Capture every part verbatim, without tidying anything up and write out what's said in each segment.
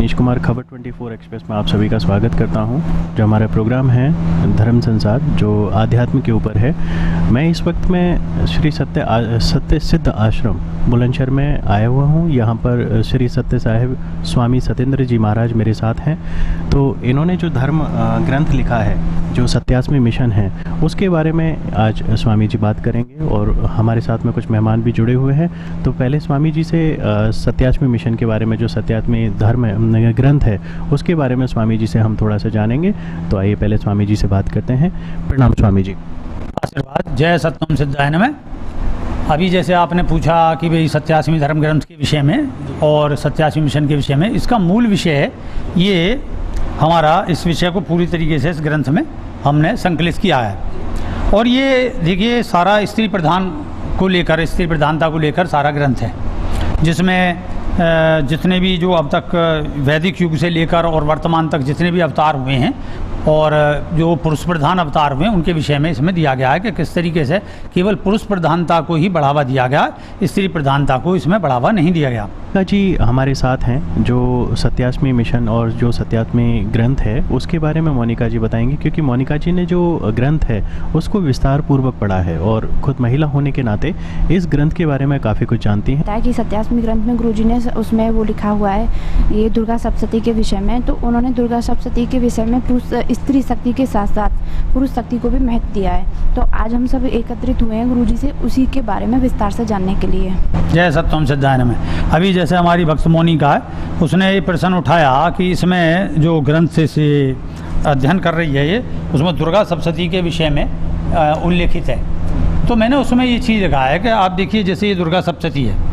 नीश कुमार खबर चौबीस एक्सप्रेस में आप सभी का स्वागत करता हूं। जो हमारा प्रोग्राम है धर्म संसार, जो आध्यात्म के ऊपर है। मैं इस वक्त में श्री सत्य सत्य सिद्ध आश्रम बुलंदशहर में आया हुआ हूं। यहां पर श्री सत्य साहिब स्वामी सत्येंद्र जी महाराज मेरे साथ हैं। तो इन्होंने जो धर्म ग्रंथ लिखा है, जो सत्यास्मी मिशन है, उसके बारे में आज स्वामी जी बात करेंगे और हमारे साथ में कुछ मेहमान भी जुड़े हुए हैं। तो पहले स्वामी जी से सत्यास्मी मिशन के बारे में, जो सत्यास्मी धर्म ग्रंथ है, उसके बारे में स्वामी जी से हम थोड़ा सा जानेंगे। तो आइए पहले स्वामी जी से बात करते हैं। प्रणाम स्वामी जी। आशीर्वाद। जय सत्यम सिद्धाय नमः। अभी जैसे आपने पूछा कि भाई सत्यास्मी धर्म ग्रंथ के विषय में और सत्यास्मी मिशन के विषय में, इसका मूल विषय है ये हमारा, इस विषय को पूरी तरीके से इस ग्रंथ में हमने संकलित किया है। और ये देखिए सारा स्त्री प्रधान को लेकर, स्त्री प्रधानता को लेकर सारा ग्रंथ है, जिसमें जितने भी जो अब तक वैदिक युग से लेकर और वर्तमान तक जितने भी अवतार हुए हैं और जो पुरुष प्रधान अवतार हुए हैं, उनके विषय में इसमें दिया गया है कि किस तरीके से केवल पुरुष प्रधानता को ही बढ़ावा दिया गया, स्त्री प्रधानता को इसमें बढ़ावा नहीं दिया गया। जी हमारे साथ हैं जो सत्यास्मी मिशन और जो सत्यास्मी ग्रंथ है, उसके बारे में मोनिका जी बताएंगी, क्योंकि मोनिका जी ने जो ग्रंथ है उसको विस्तार पूर्वक पढ़ा है और खुद महिला होने के नाते इस ग्रंथ के बारे में काफ़ी कुछ जानती हैं। कि सत्यास्मी ग्रंथ में गुरुजी ने उसमें वो लिखा हुआ है ये दुर्गा सप्तशती के विषय में। तो उन्होंने दुर्गा सप्तशती के विषय में पुरुष स्त्री शक्ति के साथ साथ पुरुष शक्ति को भी महत्व दिया है। तो आज हम सब एकत्रित हुए हैं गुरुजी से उसी के बारे में विस्तार से जानने के लिए। जय सत्यम सिद्धाय नमः। अभी जैसे हमारी भक्त मोनिका है, उसने ये प्रश्न उठाया कि इसमें जो ग्रंथ से, से अध्ययन कर रही है ये, उसमें दुर्गा सप्तशती के विषय में उल्लेखित है। तो मैंने उसमें ये चीज़ लिखा है कि आप देखिए, जैसे ये दुर्गा सप्तशती है,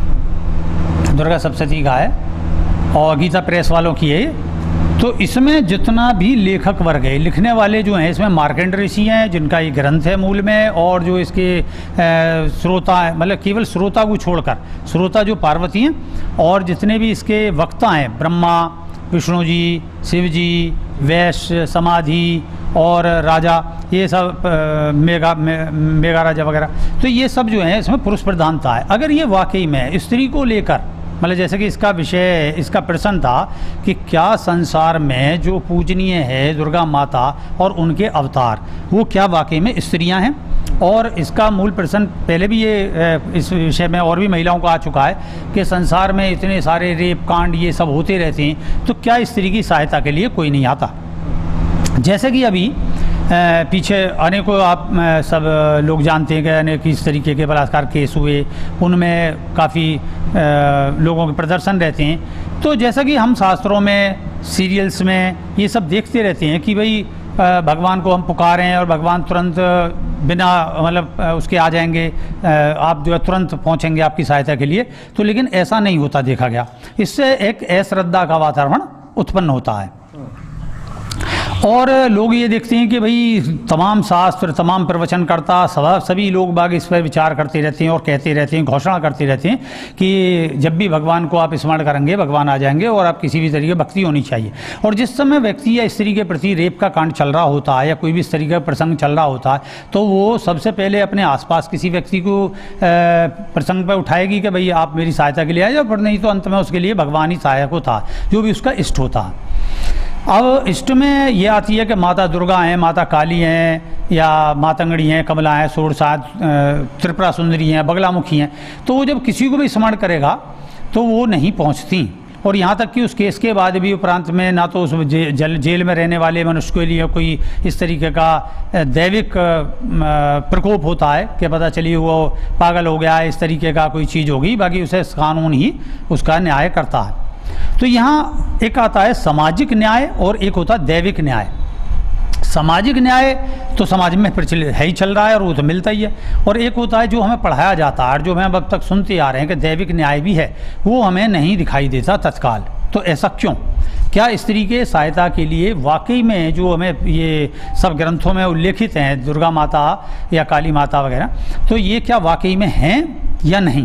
दुर्गा सप्तशती का है और गीता प्रेस वालों की है। तो इसमें जितना भी लेखक वर्ग है, लिखने वाले जो हैं, इसमें मार्कंड ऋषि हैं जिनका ये ग्रंथ है मूल में, और जो इसके श्रोता है, मतलब केवल श्रोता को छोड़कर, श्रोता जो पार्वती हैं, और जितने भी इसके वक्ता हैं, ब्रह्मा, विष्णु जी, शिव जी, वैश्य, समाधि और राजा, ये सब मेगा मे, मेगा राजा वगैरह, तो ये सब जो है इसमें पुरुष प्रधानता है। अगर ये वाकई में स्त्री को लेकर, मतलब जैसे कि इसका विषय, इसका प्रश्न था कि क्या संसार में जो पूजनीय है दुर्गा माता और उनके अवतार, वो क्या वाकई में स्त्रियां हैं? और इसका मूल प्रश्न पहले भी ये इस विषय में और भी महिलाओं को आ चुका है कि संसार में इतने सारे रेप कांड ये सब होते रहते हैं, तो क्या स्त्री की सहायता के लिए कोई नहीं आता? जैसे कि अभी पीछे अनेकों आप सब लोग जानते हैं कि अनेक इस तरीके के बलात्कार केस हुए, उनमें काफ़ी लोगों के प्रदर्शन रहते हैं। तो जैसा कि हम शास्त्रों में, सीरियल्स में ये सब देखते रहते हैं कि भाई भगवान को हम पुकारें और भगवान तुरंत बिना मतलब उसके आ जाएंगे, आप जो है तुरंत पहुंचेंगे आपकी सहायता के लिए। तो लेकिन ऐसा नहीं होता देखा गया। इससे एक अश्रद्धा का वातावरण उत्पन्न होता है और लोग ये देखते हैं कि भाई तमाम शास्त्र, तमाम प्रवचनकर्ता, सभी लोग बाग इस पर विचार करते रहते हैं और कहते रहते हैं, घोषणा करते रहते हैं कि जब भी भगवान को आप स्मरण करेंगे भगवान आ जाएंगे और आप किसी भी तरीके की भक्ति होनी चाहिए। और जिस समय व्यक्ति या स्त्री के प्रति रेप का कांड चल रहा होता है या कोई भी इस तरीके का प्रसंग चल रहा होता है, तो वो सबसे पहले अपने आसपास किसी व्यक्ति को प्रसंग पर उठाएगी कि भाई आप मेरी सहायता के लिए आए जाओ, पर नहीं तो अंत में उसके लिए भगवान ही सहायक होता, जो भी उसका इष्ट होता। अब इष्ट में ये आती है कि माता दुर्गा हैं, माता काली हैं, या मातंगड़ी हैं, कमला हैं, सोरसाद, त्रिपुरा सुंदरी हैं, बगलामुखी हैं। तो वो जब किसी को भी स्मरण करेगा तो वो नहीं पहुंचती। और यहाँ तक कि उस केस के बाद भी उपरांत में ना तो उस जे, जल जेल में रहने वाले मनुष्य के लिए कोई इस तरीके का दैविक प्रकोप होता है कि पता चलिए वो पागल हो गया, इस तरीके का कोई चीज़ होगी, बाकी उसे कानून ही उसका न्याय करता है। तो यहाँ एक आता है सामाजिक न्याय और एक होता है दैविक न्याय। सामाजिक न्याय तो समाज में प्रचलित है ही, चल रहा है और वो तो मिलता ही है। और एक होता है जो हमें पढ़ाया जाता है और जो हम अब तक सुनते आ रहे हैं कि दैविक न्याय भी है, वो हमें नहीं दिखाई देता तत्काल। तो ऐसा क्यों? क्या स्त्री के सहायता के लिए वाकई में जो हमें ये सब ग्रंथों में उल्लेखित हैं, दुर्गा माता या काली माता वगैरह, तो ये क्या वाकई में हैं या नहीं?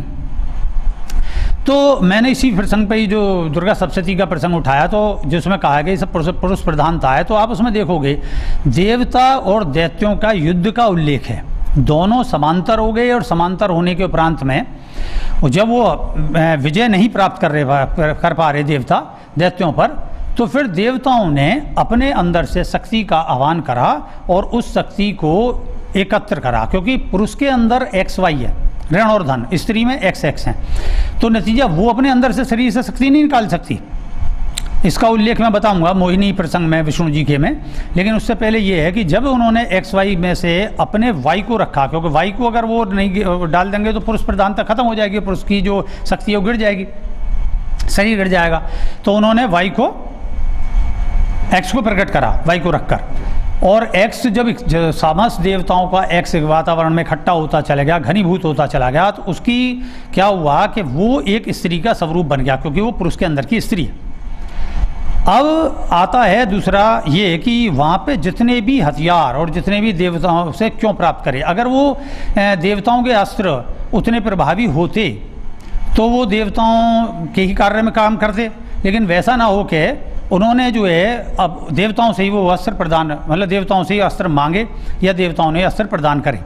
तो मैंने इसी प्रसंग पे ही जो दुर्गा सप्तशती का प्रसंग उठाया, तो जिसमें कहा गया सब पुरुष प्रधानता है, तो आप उसमें देखोगे देवता और दैत्यों का युद्ध का उल्लेख है। दोनों समांतर हो गए और समांतर होने के उपरांत में जब वो विजय नहीं प्राप्त कर रहे कर पा रहे देवता दैत्यों पर, तो फिर देवताओं ने अपने अंदर से शक्ति का आह्वान करा और उस शक्ति को एकत्र करा, क्योंकि पुरुष के अंदर एक्स वाई है, ऋण और धन, स्त्री में एक्स एक्स है, तो नतीजा वो अपने अंदर से शरीर से शक्ति नहीं निकाल सकती। इसका उल्लेख मैं बताऊंगा मोहिनी प्रसंग में, विष्णु जी के में। लेकिन उससे पहले ये है कि जब उन्होंने एक्स वाई में से अपने वाई को रखा, क्योंकि वाई को अगर वो नहीं डाल देंगे तो पुरुष प्रधानता खत्म हो जाएगी, पुरुष की जो शक्ति है वो गिर जाएगी, शरीर गिर जाएगा। तो उन्होंने वाई को, एक्स को प्रकट करा वाई को रखकर, और एक्स जब समस्त देवताओं का एक्स वातावरण में इकट्ठा होता चला गया, घनीभूत होता चला गया, तो उसकी क्या हुआ कि वो एक स्त्री का स्वरूप बन गया, क्योंकि वो पुरुष के अंदर की स्त्री है। अब आता है दूसरा ये कि वहाँ पे जितने भी हथियार और जितने भी देवताओं से क्यों प्राप्त करे, अगर वो देवताओं के अस्त्र उतने प्रभावी होते तो वो देवताओं के ही कार्य में काम करते, लेकिन वैसा ना हो के उन्होंने जो है अब देवताओं से ही वो अस्त्र प्रदान, मतलब देवताओं से ही अस्त्र मांगे या देवताओं ने अस्त्र प्रदान करे।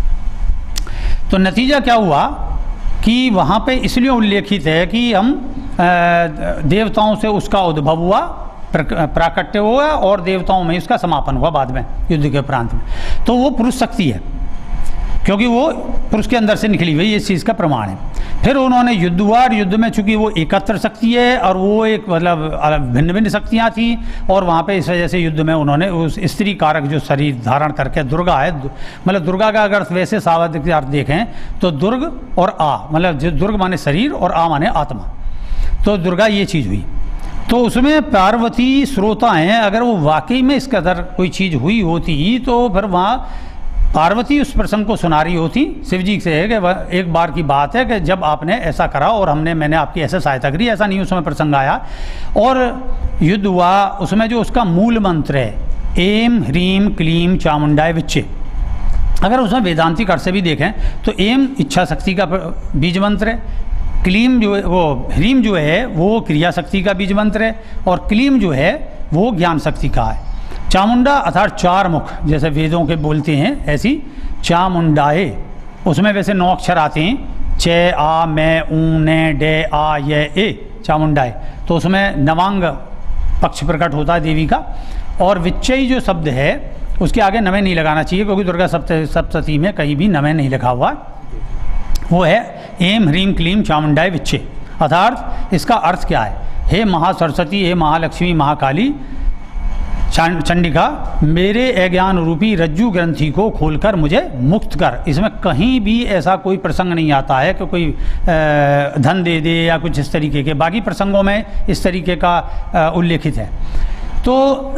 तो नतीजा क्या हुआ कि वहाँ पे इसलिए उल्लेखित है कि हम देवताओं से उसका उद्भव हुआ, प्राकट्य हुआ और देवताओं में इसका समापन हुआ बाद में युद्ध के प्रांत में। तो वो पुरुष शक्ति है, क्योंकि वो पुरुष के अंदर से निकली हुई इस चीज़ का प्रमाण है। फिर उन्होंने युद्ध हुआ, और युद्ध में चूंकि वो एकत्र शक्ति है और वो एक मतलब भिन्न भिन्न शक्तियाँ थी, और वहाँ पे इस वजह से युद्ध में उन्होंने उस स्त्री कारक जो शरीर धारण करके दुर्गा है, मतलब दुर्गा का अगर वैसे सावध अर्थ देखें तो दुर्ग और आ, मतलब दुर्ग माने शरीर और आ माने आत्मा, तो दुर्गा ये चीज़ हुई। तो उसमें पार्वती श्रोता हैं, अगर वो वाकई में इसके अंदर कोई चीज़ हुई होती तो फिर वहाँ पार्वती उस प्रसंग को सुना रही होती शिव जी से है कि एक बार की बात है कि जब आपने ऐसा करा और हमने मैंने आपकी ऐसे सहायता करी, ऐसा नहीं उस समय प्रसंग आया और युद्ध हुआ। उसमें जो उसका मूल मंत्र है एम ह्रीम क्लीम चामुंडाय विच्चे, अगर उसमें वेदांतिक अर्थ से भी देखें तो एम इच्छा शक्ति का बीज मंत्र है, क्लीम जो है वो ह्रीम जो है वो क्रिया शक्ति का बीज मंत्र है, और क्लीम जो है वो ज्ञान शक्ति का है। चामुंडा अर्थात चार मुख, जैसे वेदों के बोलते हैं ऐसी चामुंडाए, उसमें वैसे नौ अक्षर आते हैं, चे आ मैं ऊ ने डे आ ये ए, चामुंडाए। तो उसमें नवांग पक्ष प्रकट होता है देवी का, और विच्चई जो शब्द है उसके आगे नवे नहीं लगाना चाहिए, क्योंकि दुर्गा सप्त सप्तती में कहीं भी नवे नहीं लिखा हुआ, वो है एम ह्रीम क्लीम चामुंडाए विच्चे। अर्थात इसका अर्थ क्या है, हे महासरस्वती, हे महालक्ष्मी, महाकाली, चंडिका, मेरे अज्ञान रूपी रज्जु ग्रंथि को खोलकर मुझे मुक्त कर। इसमें कहीं भी ऐसा कोई प्रसंग नहीं आता है कि कोई धन दे दे या कुछ इस तरीके के, बाकी प्रसंगों में इस तरीके का उल्लेखित है। तो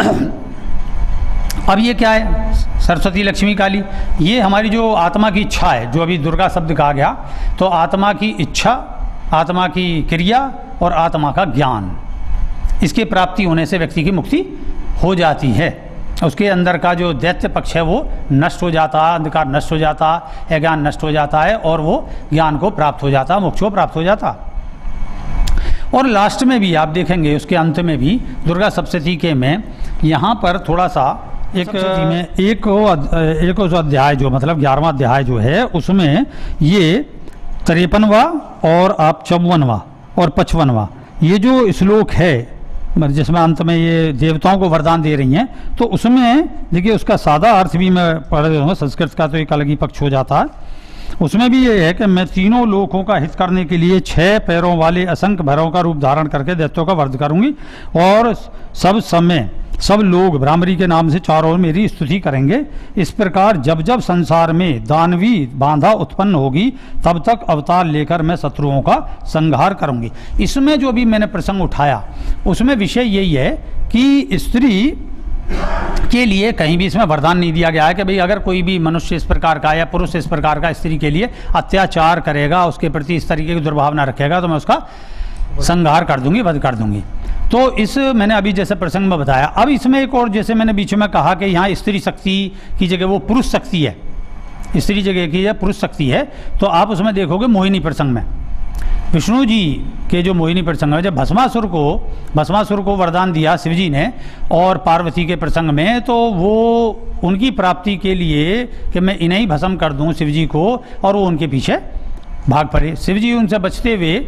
अब ये क्या है, सरस्वती लक्ष्मी काली, ये हमारी जो आत्मा की इच्छा है, जो अभी दुर्गा शब्द कहा गया, तो आत्मा की इच्छा, आत्मा की क्रिया और आत्मा का ज्ञान, इसके प्राप्ति होने से व्यक्ति की मुक्ति हो जाती है। उसके अंदर का जो दैत्य पक्ष है वो नष्ट हो जाता है, अंधकार नष्ट हो जाता है, अज्ञान नष्ट हो जाता है और वो ज्ञान को प्राप्त हो जाता है, मोक्ष को प्राप्त हो जाता। और लास्ट में भी आप देखेंगे उसके अंत में भी दुर्गा सप्तशती के में यहाँ पर थोड़ा सा एक में एक एक उस अध्याय जो मतलब ग्यारहवां अध्याय जो है उसमें ये तिरपनवा और आप चौवनवा और पचपनवा ये जो श्लोक है जिसमें अंत में ये देवताओं को वरदान दे रही हैं, तो उसमें देखिए उसका सादा अर्थ भी मैं पढ़ रहा हूँ, संस्कृत का तो एक अलग ही पक्ष हो जाता है। उसमें भी ये है कि मैं तीनों लोकों का हित करने के लिए छह पैरों वाले असंख्य भैरवों का रूप धारण करके दैत्यों का वध करूंगी, और सब समय सब लोग भ्रामरी के नाम से चारों ओर मेरी स्तुति करेंगे। इस प्रकार जब जब संसार में दानवी बाधा उत्पन्न होगी तब तक अवतार लेकर मैं शत्रुओं का संहार करूंगी। इसमें जो भी मैंने प्रसंग उठाया उसमें विषय यही है कि स्त्री के लिए कहीं भी इसमें वरदान नहीं दिया गया है कि भाई अगर कोई भी मनुष्य इस प्रकार का या पुरुष इस प्रकार का स्त्री के लिए अत्याचार करेगा, उसके प्रति इस तरीके की दुर्भावना रखेगा, तो मैं उसका संहार कर दूंगी, वध कर दूंगी। तो इस मैंने अभी जैसे प्रसंग में बताया। अब इसमें एक और जैसे मैंने बीच में कहा कि यहाँ स्त्री शक्ति की जगह वो पुरुष शक्ति है, स्त्री जगह की जगह पुरुष शक्ति है, तो आप उसमें देखोगे मोहिनी प्रसंग में विष्णु जी के जो मोहिनी प्रसंग में जब भस्मासुर को भस्मासुर को वरदान दिया शिव जी ने और पार्वती के प्रसंग में, तो वो उनकी प्राप्ति के लिए कि मैं इन्हें ही भस्म कर दूं शिव जी को, और वो उनके पीछे भाग पड़े। शिव जी उनसे बचते हुए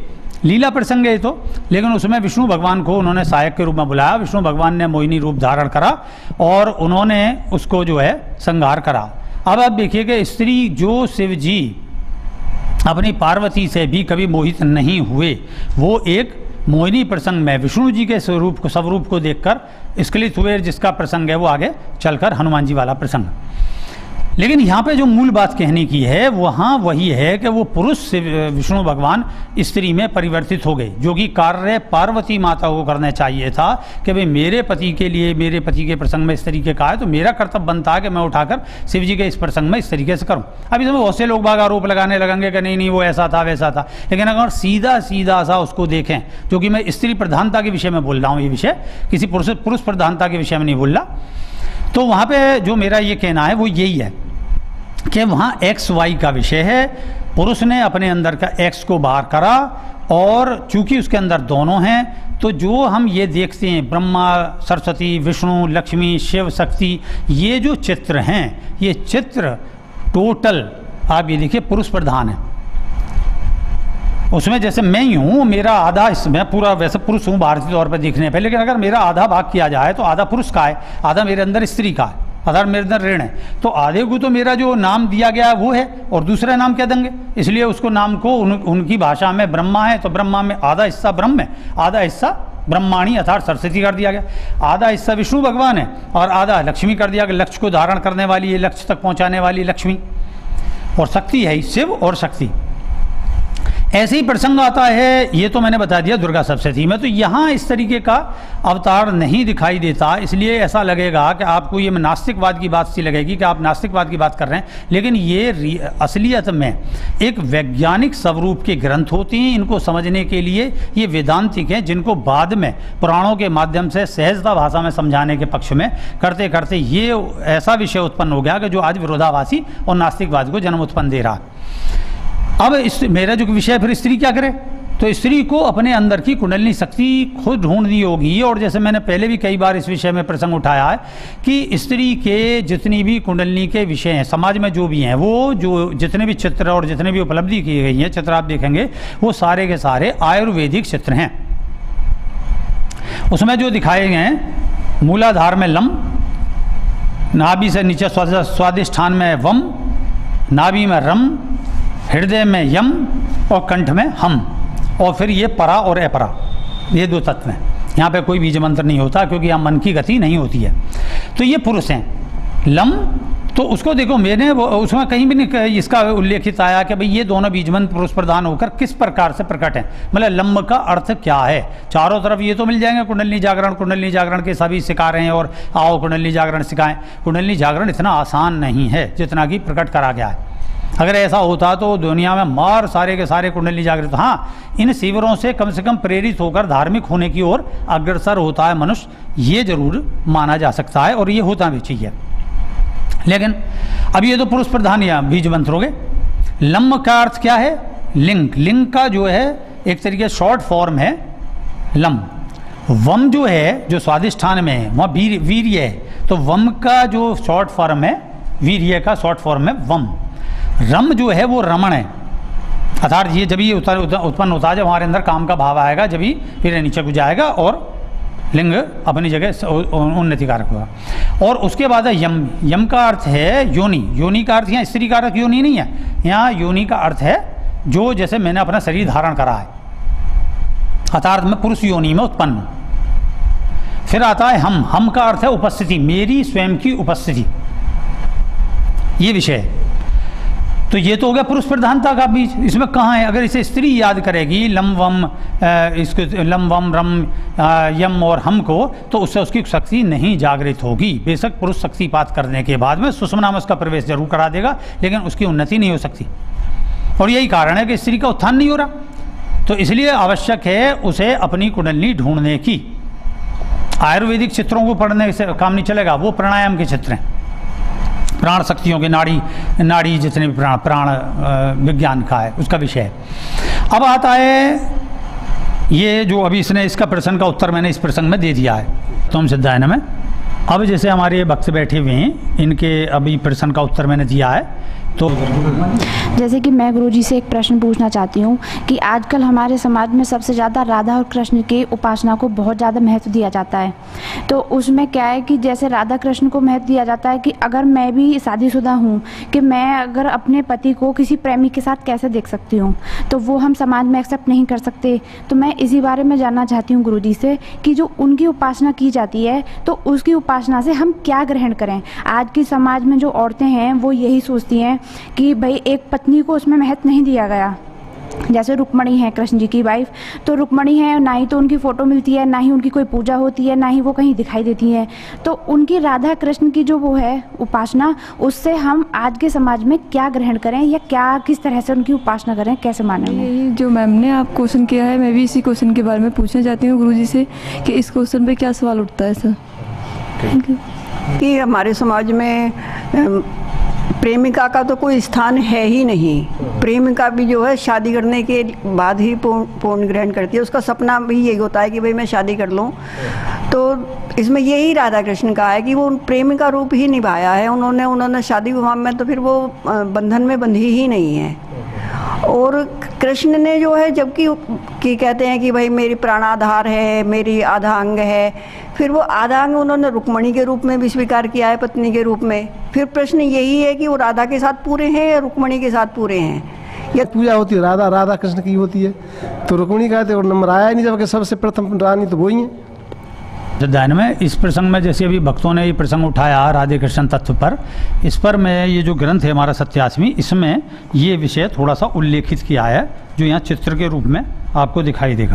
लीला प्रसंग है तो, लेकिन उसमें विष्णु भगवान को उन्होंने सहायक के रूप में बुलाया। विष्णु भगवान ने मोहिनी रूप धारण करा और उन्होंने उसको जो है संहार करा। अब आप देखिए कि स्त्री जो शिव जी अपनी पार्वती से भी कभी मोहित नहीं हुए, वो एक मोहिनी प्रसंग में विष्णु जी के स्वरूप को स्वरूप को देखकर स्खलित हुए, जिसका प्रसंग है वो आगे चलकर हनुमान जी वाला प्रसंग। लेकिन यहाँ पे जो मूल बात कहने की है वहाँ वही है कि वो पुरुष से विष्णु भगवान स्त्री में परिवर्तित हो गए, जो कि कार्य पार्वती माता को करना चाहिए था कि भाई मेरे पति के लिए, मेरे पति के प्रसंग में इस तरीके का है तो मेरा कर्तव्य बनता है कि मैं उठाकर शिव जी के इस प्रसंग में इस तरीके से करूँ। अभी समय बहुत से लोग बाग आरोप लगाने लगेंगे कि नहीं नहीं वो ऐसा था वैसा था, लेकिन अगर सीधा सीधा सा उसको देखें, जो कि मैं स्त्री प्रधानता के विषय में बोल रहा हूँ, ये विषय किसी पुरुष पुरुष प्रधानता के विषय में नहीं बोल रहा, तो वहाँ पे जो मेरा ये कहना है वो यही है कि वहाँ एक्स वाई का विषय है। पुरुष ने अपने अंदर का एक्स को बाहर करा और चूंकि उसके अंदर दोनों हैं, तो जो हम ये देखते हैं ब्रह्मा, सरस्वती, विष्णु, लक्ष्मी, शिव, शक्ति, ये जो चित्र हैं, ये चित्र टोटल आप ये देखिए पुरुष प्रधान है। उसमें जैसे मैं ही हूँ, मेरा आधा, मैं पूरा वैसे पुरुष हूँ भारतीय तौर पर देखने पे, लेकिन अगर मेरा आधा भाग किया जाए तो आधा पुरुष का है, आधा मेरे अंदर स्त्री का है, आधार मेरे अंदर ऋण है, तो आधे को तो मेरा जो नाम दिया गया है वो है और दूसरा नाम क्या देंगे, इसलिए उसको नाम को उन, उनकी भाषा में ब्रह्मा है, तो ब्रह्मा में आधा हिस्सा ब्रह्म है, आधा हिस्सा ब्रह्माणी अर्थात सरस्वती कर दिया गया, आधा हिस्सा विष्णु भगवान है और आधा लक्ष्मी कर दिया गया। लक्ष्य को धारण करने वाली, ये लक्ष्य तक पहुँचाने वाली लक्ष्मी, और शक्ति है शिव और शक्ति। ऐसे ही प्रसंग आता है, ये तो मैंने बता दिया दुर्गा सप्तशती में, तो यहाँ इस तरीके का अवतार नहीं दिखाई देता, इसलिए ऐसा लगेगा कि आपको ये नास्तिकवाद की बात सी लगेगी कि आप नास्तिकवाद की बात कर रहे हैं, लेकिन ये असलियत में एक वैज्ञानिक स्वरूप के ग्रंथ होते हैं। इनको समझने के लिए ये वेदांतिक हैं, जिनको बाद में पुराणों के माध्यम से सहजता भाषा में समझाने के पक्ष में करते करते ये ऐसा विषय उत्पन्न हो गया कि जो आज विरोधाभासी और नास्तिकवाद को जन्म उत्पन्न दे रहा। अब इस मेरा जो विषय फिर स्त्री क्या करे, तो स्त्री को अपने अंदर की कुंडलिनी शक्ति खुद ढूंढनी होगी। और जैसे मैंने पहले भी कई बार इस विषय में प्रसंग उठाया है कि स्त्री के जितनी भी कुंडलिनी के विषय हैं समाज में जो भी हैं, वो जो जितने भी चित्र और जितने भी उपलब्धि की गई हैं चित्र आप देखेंगे, वो सारे के सारे आयुर्वेदिक चित्र हैं। उसमें जो दिखाए गए हैं, मूलाधार में लम, नाभि से नीचे स्वादिष्ठान में वम, नाभि में रम, हृदय में यम और कंठ में हम, और फिर ये परा और अपरा, ये दो तत्व हैं। यहाँ पे कोई बीज मंत्र नहीं होता क्योंकि यहाँ मन की गति नहीं होती है। तो ये पुरुष हैं। लम तो उसको देखो, मैंने वो उसमें कहीं भी नहीं इसका उल्लेखित आया कि भाई ये दोनों बीजमंत्र पुरुष प्रधान होकर किस प्रकार से प्रकट हैं, मतलब लम्ब का अर्थ क्या है। चारों तरफ ये तो मिल जाएंगे कुंडलिनी जागरण, कुंडलिनी जागरण के सभी सिखा रहे हैं और आओ कुंडलिनी जागरण सिखाएं। कुंडलिनी जागरण इतना आसान नहीं है जितना कि प्रकट करा गया है। अगर ऐसा होता तो दुनिया में मार सारे के सारे कुंडली जागृत। हाँ, इन शिविरों से कम से कम प्रेरित होकर धार्मिक होने की ओर अग्रसर होता है मनुष्य, ये जरूर माना जा सकता है और ये होता भी चाहिए। लेकिन अब ये तो पुरुष प्रधान या बीज मंत्र हो गए। लम्ब का अर्थ क्या है? लिंग। लिंग का जो है एक तरीके शॉर्ट फॉर्म है लम्ब। वम जो है जो स्वादिष्ठान में है वहाँ वीर वीर्य है, तो वम का जो शॉर्ट फॉर्म है वीर्य का शॉर्ट फॉर्म है वम। रम जो है वो रमण है, अर्थात ये जब ये उत्पन्न होता है जब हमारे अंदर काम का भाव आएगा, जब ही फिर नीचे को जाएगा और लिंग अपनी जगह उन्नति कारक होगा। और उसके बाद है यम। यम का अर्थ है योनि। योनि का अर्थ यहाँ स्त्री का अर्थ योनि नहीं है, यहाँ योनि का अर्थ है जो जैसे मैंने अपना शरीर धारण करा है, अर्थात मैं पुरुष योनि में उत्पन्न हूँ। फिर आता है हम। हम का अर्थ है उपस्थिति, मेरी स्वयं की उपस्थिति, ये विषय है। तो ये तो हो गया पुरुष प्रधानता का बीज। इसमें कहाँ है? अगर इसे स्त्री याद करेगी लम वम इसको लम वम रम यम और हम को, तो उससे उसकी शक्ति नहीं जागृत होगी। बेशक पुरुष शक्तिपात करने के बाद में सुषुम्ना में उसका प्रवेश जरूर करा देगा, लेकिन उसकी उन्नति नहीं हो सकती। और यही कारण है कि स्त्री का उत्थान नहीं हो रहा। तो इसलिए आवश्यक है उसे अपनी कुंडलिनी ढूंढने की। आयुर्वेदिक चित्रों को पढ़ने से काम नहीं चलेगा, वो प्राणायाम के चित्र हैं, प्राण शक्तियों के, नाड़ी नाड़ी जितने भी प्राण प्राण विज्ञान का है उसका विषय है। अब आता है ये जो अभी इसने इसका प्रश्न का उत्तर मैंने इस प्रसंग में दे दिया है तुम सिद्धायन में। अब जैसे हमारे भक्त बैठे हुए हैं, इनके अभी प्रश्न का उत्तर मैंने दिया है तो जैसे कि मैं गुरुजी से एक प्रश्न पूछना चाहती हूँ कि आजकल हमारे समाज में सबसे ज़्यादा राधा और कृष्ण की उपासना को बहुत ज़्यादा महत्व दिया जाता है। तो उसमें क्या है कि जैसे राधा कृष्ण को महत्व दिया जाता है कि अगर मैं भी शादीशुदा हूँ कि मैं अगर अपने पति को किसी प्रेमी के साथ कैसे देख सकती हूँ, तो वो हम समाज में एक्सेप्ट नहीं कर सकते। तो मैं इसी बारे में जानना चाहती हूँ गुरुजी से कि जो उनकी उपासना की जाती है तो उसकी उपासना से हम क्या ग्रहण करें। आज की समाज में जो औरतें हैं वो यही सोचती हैं कि भाई एक पत्नी को उसमें महत्व नहीं दिया गया। जैसे रुक्मणी है कृष्ण जी की वाइफ, तो रुक्मणी है, ना ही तो उनकी फ़ोटो मिलती है, ना ही उनकी कोई पूजा होती है, ना ही वो कहीं दिखाई देती हैं। तो उनकी राधा कृष्ण की जो वो है उपासना, उससे हम आज के समाज में क्या ग्रहण करें या क्या किस तरह से उनकी उपासना करें, कैसे माने उन्हें? यही जो मैम ने आप क्वेश्चन किया है, मैं भी इसी क्वेश्चन के बारे में पूछना चाहती हूँ गुरुजी से कि इस क्वेश्चन पे क्या सवाल उठता है सर? कि हमारे समाज में प्रेमिका का तो कोई स्थान है ही नहीं। प्रेमिका भी जो है शादी करने के बाद ही पूर्ण ग्रहण करती है। उसका सपना भी यही होता है कि भाई मैं शादी कर लूँ। तो इसमें यही राधा कृष्ण का है कि वो प्रेमिका रूप ही निभाया है उन्होंने उन्होंने शादी विवाह में, तो फिर वो बंधन में बंधी ही नहीं है। और कृष्ण ने जो है, जबकि कि कहते हैं कि भाई मेरी प्राणाधार है, मेरी आधा अंग है, फिर वो आधा अंग उन्होंने रुक्मणी के रूप में भी स्वीकार किया है, पत्नी के रूप में। फिर प्रश्न यही है कि वो राधा के साथ पूरे हैं या रुक्मणी के साथ पूरे हैं। ये पूजा होती है राधा राधा कृष्ण की होती है, तो रुक्मणी कहते और नंबर आया नहीं, जबकि सबसे प्रथम रानी तो वही है। ध्यान में इस प्रसंग में जैसे अभी भक्तों ने ये प्रसंग उठाया राधे कृष्ण तत्व पर, इस पर मैं ये जो ग्रंथ है हमारा सत्यासवी, इसमें ये विषय थोड़ा सा उल्लेखित किया है जो यहाँ चित्र के रूप में आपको दिखाई देगा,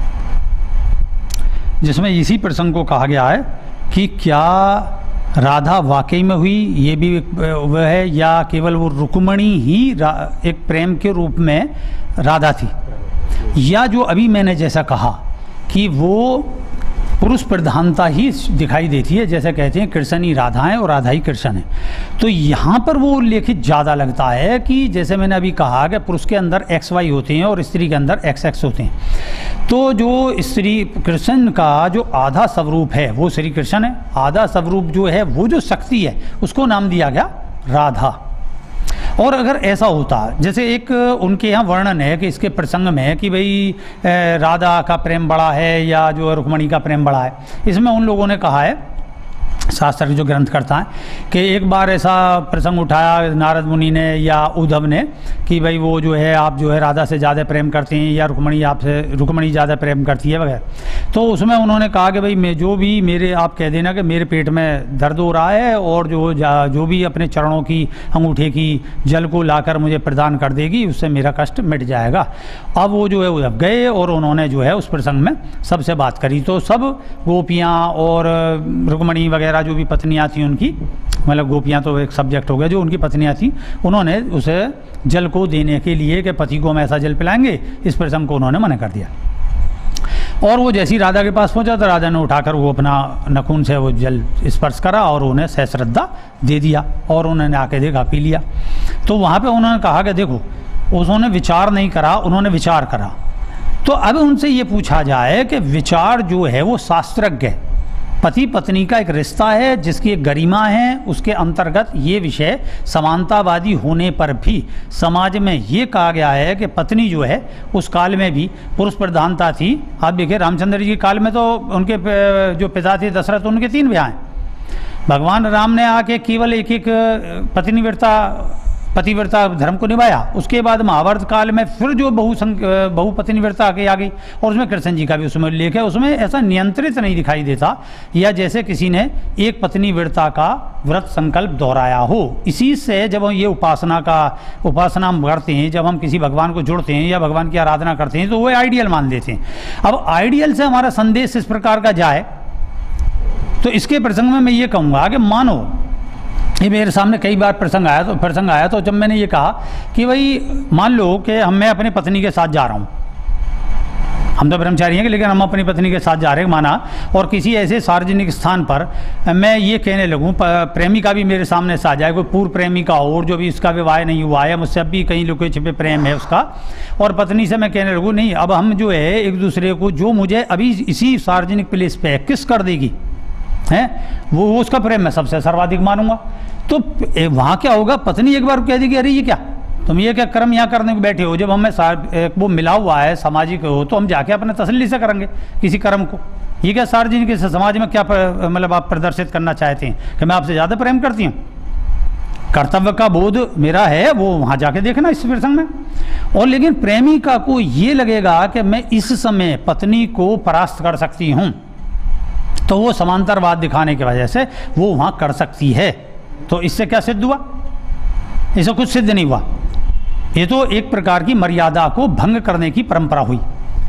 जिसमें इसी प्रसंग को कहा गया है कि क्या राधा वाकई में हुई, ये भी वह है, या केवल वो रुक्मणी ही एक प्रेम के रूप में राधा थी, या जो अभी मैंने जैसा कहा कि वो पुरुष प्रधानता ही दिखाई देती है, जैसे कहते हैं कृष्ण ही राधा है और राधा ही कृष्ण है। तो यहाँ पर वो उल्लेखित ज़्यादा लगता है कि जैसे मैंने अभी कहा कि पुरुष के अंदर एक्स वाई होते हैं और स्त्री के अंदर एक्स एक्स होते हैं। तो जो स्त्री कृष्ण का जो आधा स्वरूप है वो श्री कृष्ण है, आधा स्वरूप जो है वो जो शक्ति है उसको नाम दिया गया राधा। और अगर ऐसा होता, जैसे एक उनके यहाँ वर्णन है कि इसके प्रसंग में है कि भाई राधा का प्रेम बड़ा है या जो रुक्मणी का प्रेम बड़ा है, इसमें उन लोगों ने कहा है, शास्त्र के जो ग्रंथ करता है, कि एक बार ऐसा प्रसंग उठाया नारद मुनि ने या उद्धव ने कि भाई वो जो है आप जो है राधा से ज़्यादा प्रेम करते हैं या रुक्मणी आपसे रुक्मणी ज़्यादा प्रेम करती है वगैरह। तो उसमें उन्होंने कहा कि भाई मैं जो भी मेरे आप कह देना कि मेरे पेट में दर्द हो रहा है और जो जो भी अपने चरणों की अंगूठे की जल को लाकर मुझे प्रदान कर देगी उससे मेरा कष्ट मिट जाएगा। अब वो जो है उद्धव गए और उन्होंने जो है उस प्रसंग में सबसे बात करी, तो सब गोपियाँ और रुक्मणी वगैरह जो भी पत्नियां थी उनकी, मतलब गोपियां तो एक सब्जेक्ट हो गया, जो उनकी पत्नियां थी उन्होंने उसे जल को देने के लिए कि पति को हम ऐसा जल पिलाएंगे, इस प्रसंग को उन्होंने मना कर दिया। और वो जैसी राधा के पास पहुंचा तो राधा ने उठाकर वो अपना नखून से वो जल स्पर्श करा और उन्हें सहश्रद्धा दे दिया और उन्होंने आके देखा, पी लिया। तो वहाँ पे उन्होंने कहा कि देखो, उन्होंने विचार नहीं करा, उन्होंने विचार करा। तो अब उनसे ये पूछा जाए कि विचार जो है वो शास्त्रज्ञ है, पति पत्नी का एक रिश्ता है जिसकी एक गरिमा है, उसके अंतर्गत ये विषय समानतावादी होने पर भी समाज में ये कहा गया है कि पत्नी जो है उस काल में भी पुरुष प्रधानता थी। आप देखिए रामचंद्र जी के काल में तो उनके जो पिता थे दशरथ, उनके तीन ब्याह हैं। भगवान राम ने आके केवल एक एक पत्नीव्रता पतिव्रता धर्म को निभाया। उसके बाद महाभारत काल में फिर जो बहु बहुपत्नीव्रता आगे आ गई और उसमें कृष्ण जी का भी उसमें उल्लेख है। उसमें ऐसा नियंत्रित नहीं दिखाई देता या जैसे किसी ने एक पत्नीव्रता का व्रत संकल्प दोहराया हो। इसी से जब हम ये उपासना का उपासना हम करते हैं, जब हम किसी भगवान को जुड़ते हैं या भगवान की आराधना करते हैं तो वो आइडियल मान लेते हैं। अब आइडियल से हमारा संदेश इस प्रकार का जाए तो इसके प्रसंग में मैं ये कहूँगा कि मानो ये मेरे सामने कई बार प्रसंग आया तो प्रसंग आया तो जब मैंने ये कहा कि भाई मान लो कि हम मैं अपनी पत्नी के साथ जा रहा हूँ, हम तो ब्रह्मचारी हैं लेकिन हम अपनी पत्नी के साथ जा रहे हैं माना, और किसी ऐसे सार्वजनिक स्थान पर मैं ये कहने लगूँ, प्रेमिका भी मेरे सामने से आ जाए, कोई पूर्व प्रेमिका हो और जो भी इसका विवाह नहीं हुआ है, मुझसे अब भी कहीं लुके छिपे प्रेम है उसका, और पत्नी से मैं कहने लगूँ नहीं अब हम जो है एक दूसरे को जो मुझे अभी इसी सार्वजनिक प्लेस पे किस कर देगी, है, वो वो उसका प्रेम मैं सबसे सर्वाधिक मानूंगा। तो वहाँ क्या होगा, पत्नी एक बार कह देगी अरे ये क्या, तुम ये क्या कर्म यहाँ करने को बैठे हो, जब हमें एक वो मिला हुआ है सामाजिक हो तो हम जाके अपने तसल्ली से करेंगे किसी कर्म को। ये क्या सार्वजनिक समाज में क्या मतलब आप प्रदर्शित करना चाहते हैं कि मैं आपसे ज़्यादा प्रेम करती हूँ? कर्तव्य का बोध मेरा है, वो वहाँ जाके देखना इस प्रसंग में। और लेकिन प्रेमिका को ये लगेगा कि मैं इस समय पत्नी को परास्त कर सकती हूँ, तो वो समांतरवाद दिखाने की वजह से वो वहाँ कर सकती है। तो इससे क्या सिद्ध हुआ? इससे कुछ सिद्ध नहीं हुआ। ये तो एक प्रकार की मर्यादा को भंग करने की परंपरा हुई।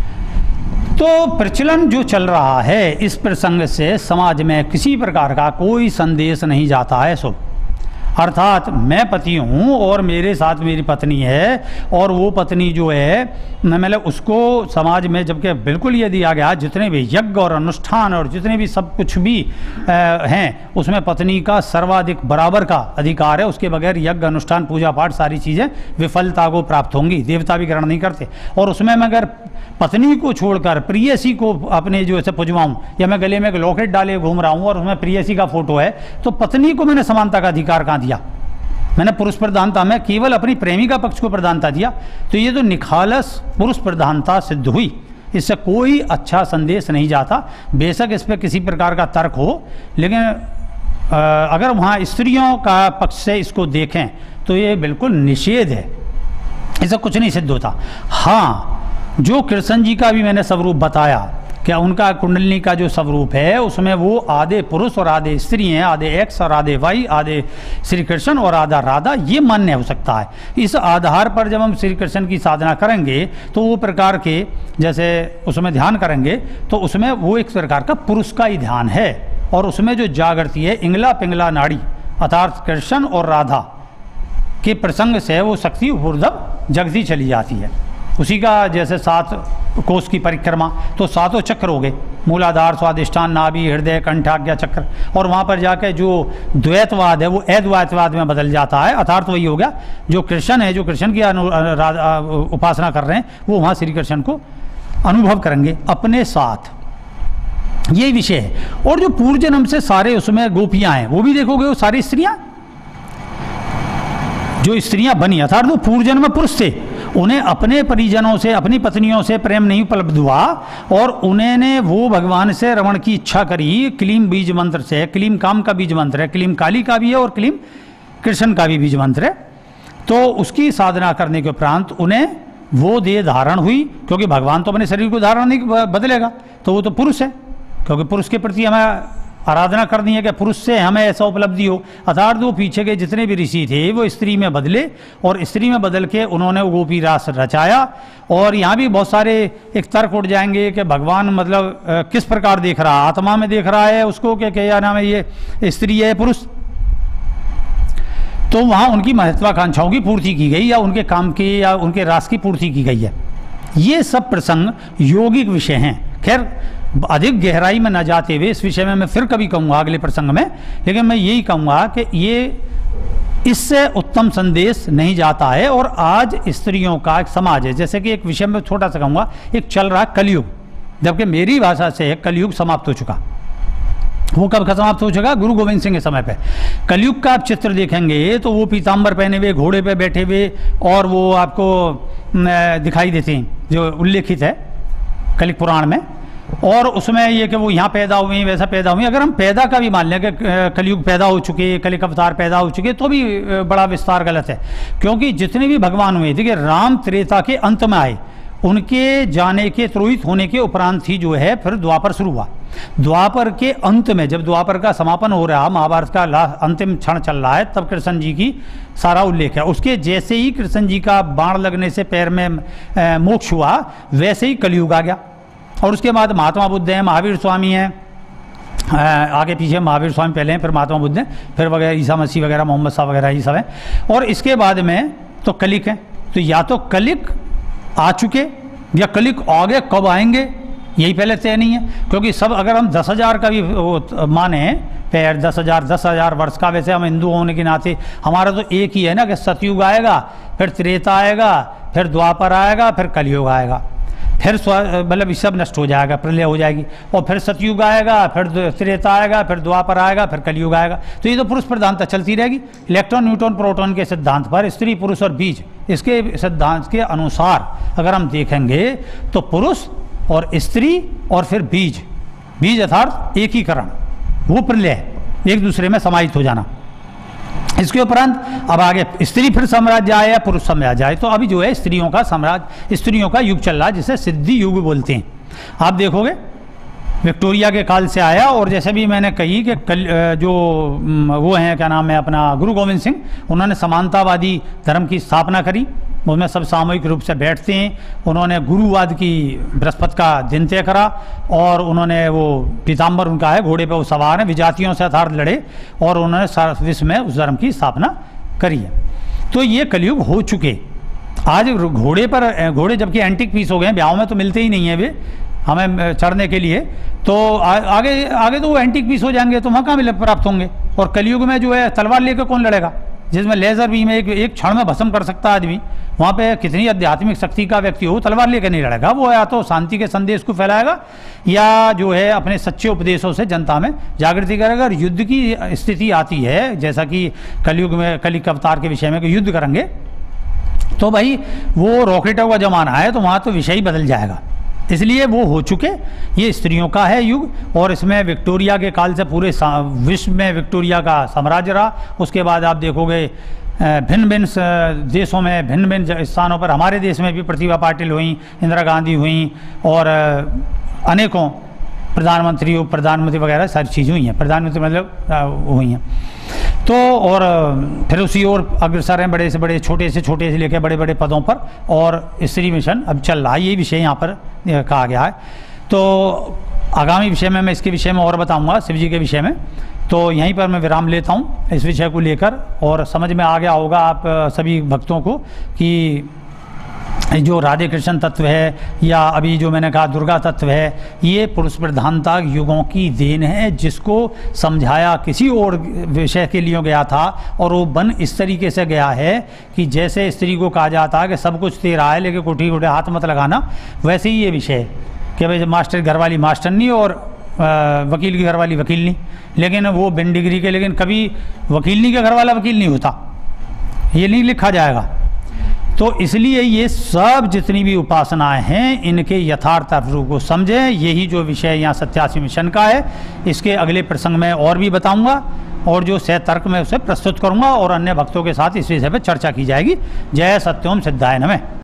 तो प्रचलन जो चल रहा है इस प्रसंग से समाज में किसी प्रकार का कोई संदेश नहीं जाता है। सो अर्थात मैं पति हूँ और मेरे साथ मेरी पत्नी है, और वो पत्नी जो है मतलब उसको समाज में जबकि बिल्कुल ये दिया गया जितने भी यज्ञ और अनुष्ठान और जितने भी सब कुछ भी आ, हैं उसमें पत्नी का सर्वाधिक बराबर का अधिकार है। उसके बगैर यज्ञ अनुष्ठान पूजा पाठ सारी चीज़ें विफलता को प्राप्त होंगी, देवता भी ग्रहण नहीं करते। और उसमें मैं अगर पत्नी को छोड़कर प्रियसी को अपने जो ऐसे पुजवाऊँ, या मैं गले में एक लॉकेट डाले घूम रहा हूँ और उसमें प्रियसी का फोटो है, तो पत्नी को मैंने समानता का अधिकार कहाँ दिया? मैंने पुरुष प्रधानता में केवल अपनी प्रेमिका पक्ष को प्रधानता दिया। तो ये तो निखालस पुरुष प्रधानता सिद्ध हुई। इससे कोई अच्छा संदेश नहीं जाता। बेशक इस पर किसी प्रकार का तर्क हो, लेकिन आ, अगर वहाँ स्त्रियों का पक्ष से इसको देखें तो ये बिल्कुल निषेध है, इससे कुछ नहीं सिद्ध होता। हाँ, जो कृष्ण जी का भी मैंने स्वरूप बताया, क्या उनका कुंडलिनी का जो स्वरूप है उसमें वो आधे पुरुष और आधे स्त्री हैं, आधे एक्स और आधे वाई, आधे श्री कृष्ण और आधा राधा, ये मान्य हो सकता है। इस आधार पर जब हम श्री कृष्ण की साधना करेंगे तो वो प्रकार के जैसे उसमें ध्यान करेंगे तो उसमें वो एक प्रकार का पुरुष का ही ध्यान है, और उसमें जो जागृति है इंगला पिंगला नाड़ी अर्थात कृष्ण और राधा के प्रसंग से वो शक्ति ऊर्ध्व जगती चली जाती है। उसी का जैसे सात कोष की परिक्रमा, तो सातों चक्र हो गए, मूलाधार स्वादिष्ठान नाभि हृदय कंठाज्ञा चक्र, और वहाँ पर जाकर जो द्वैतवाद है वो अद्वैतवाद में बदल जाता है। अर्थात वही हो गया जो कृष्ण है, जो कृष्ण की उपासना कर रहे हैं वो वहाँ श्री कृष्ण को अनुभव करेंगे अपने साथ। यही विषय है। और जो पूर्व जन्म से सारे उसमें गोपियाँ हैं वो भी देखोगे वो सारी स्त्रियाँ जो स्त्रियां बनी अर्थात वो पूर्व जन्म में पुरुष थे, उन्हें अपने परिजनों से अपनी पत्नियों से प्रेम नहीं उपलब्ध हुआ, और उन्होंने वो भगवान से रमण की इच्छा करी क्लीम बीज मंत्र से। क्लीम काम का बीज मंत्र है, क्लीम काली का भी है और क्लीम कृष्ण का भी बीज मंत्र है। तो उसकी साधना करने के उपरांत उन्हें वो देह धारण हुई, क्योंकि भगवान तो अपने शरीर को धारण नहीं बदलेगा, तो वो तो पुरुष है, क्योंकि पुरुष के प्रति हमें आराधना करनी है कि पुरुष से हमें ऐसा उपलब्धि हो। अर्थात वो पीछे के जितने भी ऋषि थे वो स्त्री में बदले, और स्त्री में बदल के उन्होंने वो गोपी रास रचाया। और यहाँ भी बहुत सारे एक तर्क उठ जाएंगे कि भगवान मतलब किस प्रकार देख रहा है, आत्मा में देख रहा है उसको कि क्या नाम है ये स्त्री है पुरुष। तो वहाँ उनकी महत्वाकांक्षाओं की पूर्ति की गई, या उनके काम की या उनके रास की पूर्ति की गई है। ये सब प्रसंग यौगिक विषय हैं। खैर अधिक गहराई में न जाते हुए इस विषय में मैं फिर कभी कहूँगा अगले प्रसंग में, लेकिन मैं यही कहूँगा कि ये इससे उत्तम संदेश नहीं जाता है। और आज स्त्रियों का एक समाज है, जैसे कि एक विषय में छोटा सा कहूँगा, एक चल रहा कलयुग, जबकि मेरी भाषा से कलयुग समाप्त हो चुका। वो कब का समाप्त हो चुका? गुरु गोविंद सिंह के समय पे। कलयुग का आप चित्र देखेंगे तो वो पीताम्बर पहने हुए घोड़े पे बैठे हुए और वो आपको दिखाई देते हैं, जो उल्लेखित है कलिक पुराण में। और उसमें ये कि वो यहाँ पैदा हुए वैसा पैदा हुए। अगर हम पैदा का भी मान लें कि कलयुग पैदा हो चुके, कलिक अवतार पैदा हो चुके, तो भी बड़ा विस्तार गलत है। क्योंकि जितने भी भगवान हुए, देखिए राम त्रेता के अंत में आए, उनके जाने के त्रोहित होने के उपरांत ही जो है फिर द्वापर शुरू हुआ। द्वापर के अंत में जब द्वापर का समापन हो रहा, महाभारत का अंतिम क्षण चल रहा है, तब कृष्ण जी की सारा उल्लेख है। उसके जैसे ही कृष्ण जी का बाण लगने से पैर में मोक्ष हुआ, वैसे ही कलयुग आ गया। और उसके बाद महात्मा बुद्ध हैं, महावीर स्वामी हैं, आगे पीछे महावीर स्वामी पहले हैं, फिर महात्मा बुद्ध हैं, फिर वगैरह ईसा मसीह वगैरह मोहम्मद साहब वगैरह ये सब हैं। और इसके बाद में तो कलिक है। तो या तो कलिक आ चुके या कलिक आगे कब आएंगे यही पहले तय नहीं है। क्योंकि सब अगर हम दस हज़ार का भी माने पैर दस हज़ार दस हज़ार वर्ष का, वैसे हम हिंदू होने के नाते हमारा तो एक ही है ना कि सतयुग आएगा, फिर त्रेता आएगा, फिर द्वापर आएगा, फिर कलयुग आएगा। फिर मतलब ये सब नष्ट हो जाएगा, प्रलय हो जाएगी, और फिर सतयुग आएगा, फिर त्रेता आएगा, फिर द्वापर आएगा, फिर कलयुग आएगा। तो ये तो पुरुष प्रधानता चलती रहेगी। इलेक्ट्रॉन न्यूट्रॉन प्रोटॉन के सिद्धांत पर स्त्री पुरुष और बीज, इसके सिद्धांत के अनुसार अगर हम देखेंगे तो पुरुष और स्त्री और फिर बीज, बीज अर्थात एकीकरण, वो प्रलय, एक दूसरे में समाहित हो जाना। इसके उपरांत अब आगे स्त्री फिर साम्राज्य आए या पुरुष साम्राज्य आए, तो अभी जो है स्त्रियों का साम्राज्य, स्त्रियों का युग चल रहा है, जिसे सिद्धि युग बोलते हैं। आप देखोगे विक्टोरिया के काल से आया, और जैसे भी मैंने कही कि कल जो वो हैं क्या नाम है अपना गुरु गोविंद सिंह, उन्होंने समानतावादी धर्म की स्थापना करी, उसमें सब सामूहिक रूप से बैठते हैं। उन्होंने गुरुवाद की बृहस्पति का दिन तय करा, और उन्होंने वो पीताम्बर उनका है, घोड़े पे वो सवार है, विजातियों से अर्थात लड़े, और उन्होंने सारा विश्व में उस धर्म की स्थापना करी है। तो ये कलयुग हो चुके। आज घोड़े पर, घोड़े जबकि एंटिक पीस हो गए, ब्याहों में तो मिलते ही नहीं है वे हमें चढ़ने के लिए, तो आ, आगे आगे तो वो एंटिक पीस हो जाएंगे, तो वहाँ कहाँ मिले प्राप्त होंगे। और कलयुग में जो है तलवार लेकर कौन लड़ेगा, जिसमें लेजर बीम में एक एक क्षण में भस्म कर सकता आदमी, वहाँ पे कितनी आध्यात्मिक शक्ति का व्यक्ति हो, तलवार लेकर नहीं लड़ेगा। वो या तो शांति के संदेश को फैलाएगा, या जो है अपने सच्चे उपदेशों से जनता में जागृति करेगा। अगर युद्ध की स्थिति आती है, जैसा कि कलयुग में कलिक अवतार के विषय में युद्ध करेंगे, तो भाई वो रॉकेटों का जमाना है, तो वहाँ तो विषय ही बदल जाएगा। इसलिए वो हो चुके, ये स्त्रियों का है युग, और इसमें विक्टोरिया के काल से पूरे विश्व में विक्टोरिया का साम्राज्य रहा। उसके बाद आप देखोगे भिन्न भिन्न देशों में, भिन्न भिन्न स्थानों पर, हमारे देश में भी प्रतिभा पाटिल हुई, इंदिरा गांधी हुई, और अनेकों प्रधानमंत्री, उप प्रधानमंत्री वगैरह सारी चीज़ें हुई हैं, प्रधानमंत्री मतलब हुई हैं। तो और फिर उसी ओर अग्रसर हैं, बड़े से बड़े, छोटे से छोटे से लेकर बड़े बड़े पदों पर, और स्त्री मिशन अब चल रहा है। ये विषय यहाँ पर कहा गया है। तो आगामी विषय में मैं इसके विषय में और बताऊंगा, शिव जी के विषय में। तो यहीं पर मैं विराम लेता हूँ इस विषय को लेकर, और समझ में आ गया होगा आप सभी भक्तों को कि जो राधे कृष्ण तत्व है, या अभी जो मैंने कहा दुर्गा तत्व है, ये पुरुष प्रधानता युगों की देन है, जिसको समझाया किसी और विषय के लिए गया था, और वो बन इस तरीके से गया है कि जैसे स्त्री को कहा जाता है कि सब कुछ तेरा है लेकिन कोठी कोठे हाथ मत लगाना, वैसे ही ये विषय कि भाई मास्टर घरवाली मास्टर नहीं, और वकील की घरवाली वकील नहीं, लेकिन वो बिन डिग्री के, लेकिन कभी वकील नहीं का घरवाला वकील नहीं होता, ये नहीं लिखा जाएगा। तो इसलिए ये सब जितनी भी उपासनाएं हैं, इनके यथार्थ रूप को समझें। यही जो विषय यहाँ सत्यासी मिशन का है, इसके अगले प्रसंग में और भी बताऊंगा, और जो सह तर्क में उसे प्रस्तुत करूंगा, और अन्य भक्तों के साथ इस विषय पर चर्चा की जाएगी। जय सत्योम सिद्धाय नमः।